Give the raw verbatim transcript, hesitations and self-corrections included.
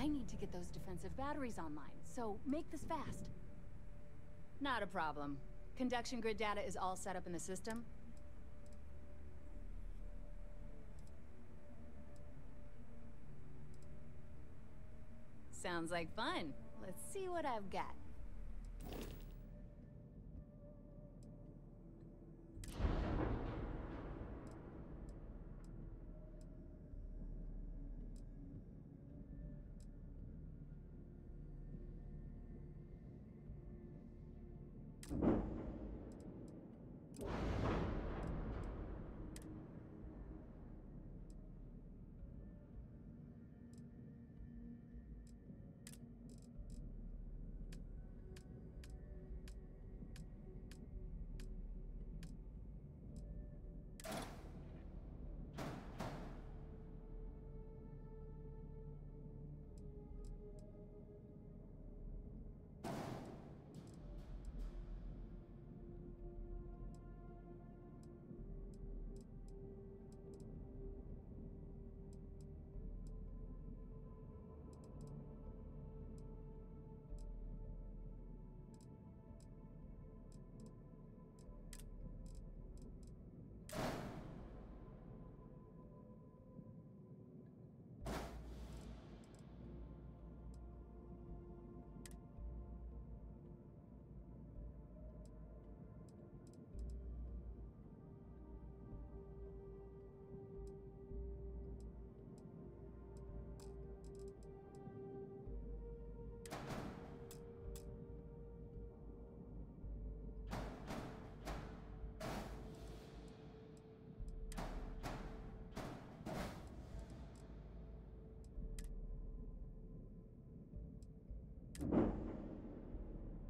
I need to get those defensive batteries online, so make this fast. Not a problem. Conduction grid data is all set up in the system. Sounds like fun. Let's see what I've got.